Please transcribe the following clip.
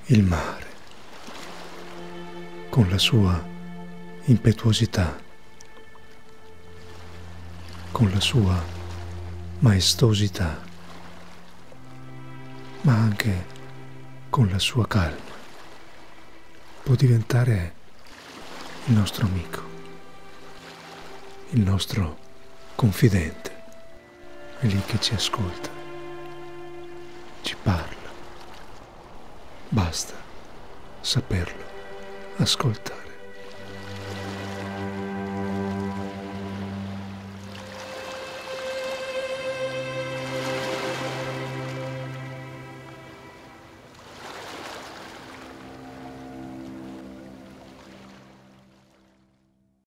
Il mare, con la sua impetuosità, con la sua maestosità, ma anche con la sua calma, può diventare il nostro amico, il nostro confidente, è lì che ci ascolta, ci parla. Basta saperlo ascoltare.